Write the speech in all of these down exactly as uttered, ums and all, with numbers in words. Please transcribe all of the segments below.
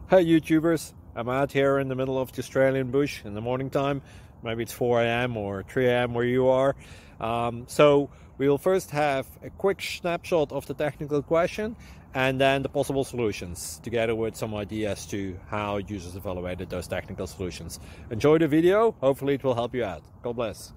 Hey YouTubers, I'm out here in the middle of the Australian bush in the morning time. Maybe it's four A M or three A M where you are. Um, so we'll first have a quick snapshot of the technical question and then the possible solutions, together with some ideas to how users evaluated those technical solutions. Enjoy the video, hopefully it will help you out. God bless.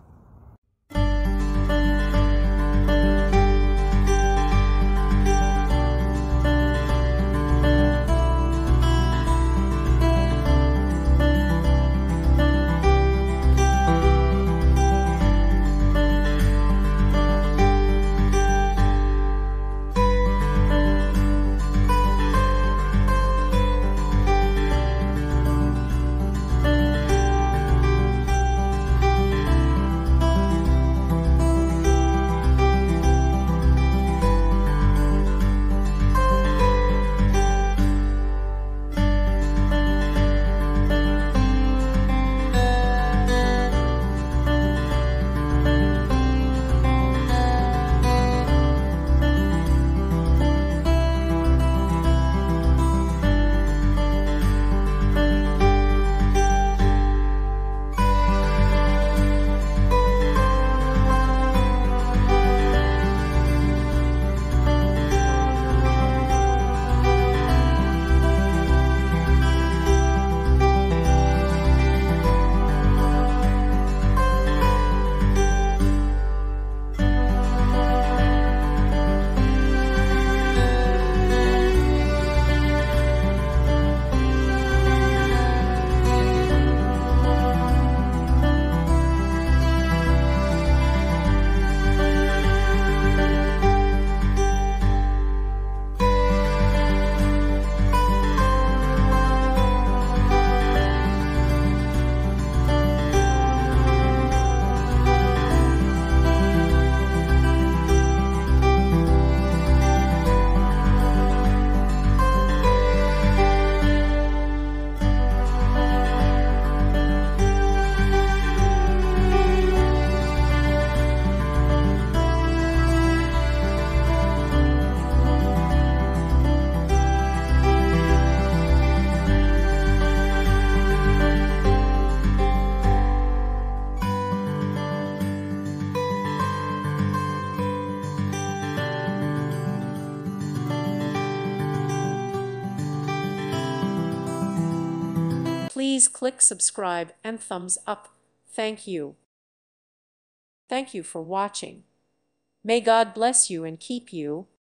Please click subscribe and thumbs up. Thank you. Thank you for watching. May God bless you and keep you.